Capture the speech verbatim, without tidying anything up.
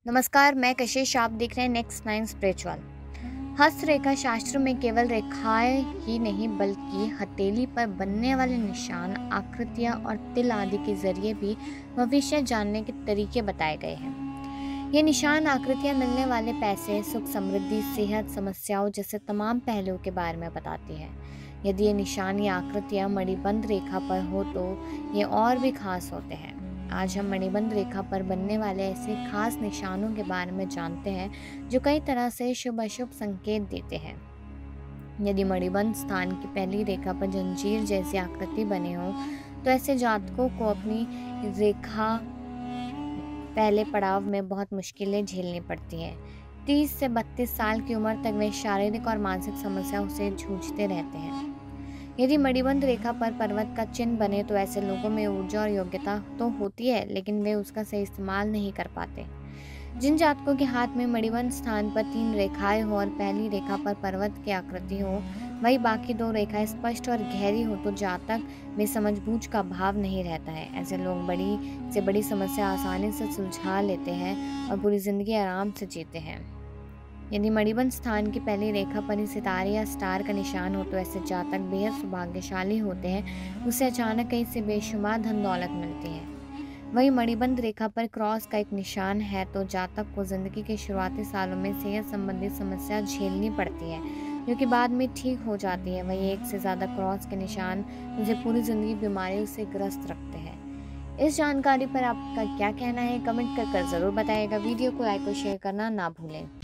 नमस्कार, मैं कशिश। आप देख रहे हैं नेक्स्ट नाइन स्पिरिचुअल। हस्तरेखा शास्त्र में केवल रेखाएं ही नहीं बल्कि हथेली पर बनने वाले निशान, आकृतियां और तिल आदि के जरिए भी भविष्य जानने के तरीके बताए गए हैं। ये निशान आकृतियां मिलने वाले पैसे, सुख, समृद्धि, सेहत, समस्याओं जैसे तमाम पहलुओं के बारे में बताती है। यदि ये निशान या आकृतियां मणिबंध रेखा पर हो तो ये और भी खास होते हैं। आज हम मणिबंध रेखा पर बनने वाले ऐसे खास निशानों के बारे में जानते हैं जो कई तरह से शुभ अशुभ संकेत देते हैं। यदि मणिबंध स्थान की पहली रेखा पर जंजीर जैसी आकृति बने हो तो ऐसे जातकों को अपनी रेखा पहले पड़ाव में बहुत मुश्किलें झेलनी पड़ती हैं। तीस से बत्तीस साल की उम्र तक वे शारीरिक और मानसिक समस्याओं से जूझते रहते हैं। यदि मणिबंध रेखा पर पर्वत का चिन्ह बने तो ऐसे लोगों में ऊर्जा और योग्यता तो होती है, लेकिन वे उसका सही इस्तेमाल नहीं कर पाते। जिन जातकों के हाथ में मणिबंध स्थान पर तीन रेखाएं हो और पहली रेखा पर पर्वत की आकृति हो, वही बाकी दो रेखाएं स्पष्ट और गहरी हो, तो जातक में समझबूझ का भाव नहीं रहता है। ऐसे लोग बड़ी से बड़ी समस्या आसानी से सुलझा लेते हैं और पूरी जिंदगी आराम से जीते हैं। यदि मणिबंध स्थान की पहली रेखा पर ही सितारे या स्टार का निशान हो तो ऐसे जातक बेहद सौभाग्यशाली होते हैं। उसे अचानक कहीं से बेशुमार धन दौलत मिलती है। वहीं मणिबंध रेखा पर क्रॉस का एक निशान है तो जातक को जिंदगी के शुरुआती सालों में सेहत संबंधी समस्या झेलनी पड़ती है, जो कि बाद में ठीक हो जाती है। वहीं एक से ज़्यादा क्रॉस के निशान उसे पूरी जिंदगी बीमारियों से ग्रस्त रखते हैं। इस जानकारी पर आपका क्या कहना है, कमेंट कर कर ज़रूर बताइएगा। वीडियो को लाइक और शेयर करना ना भूलें।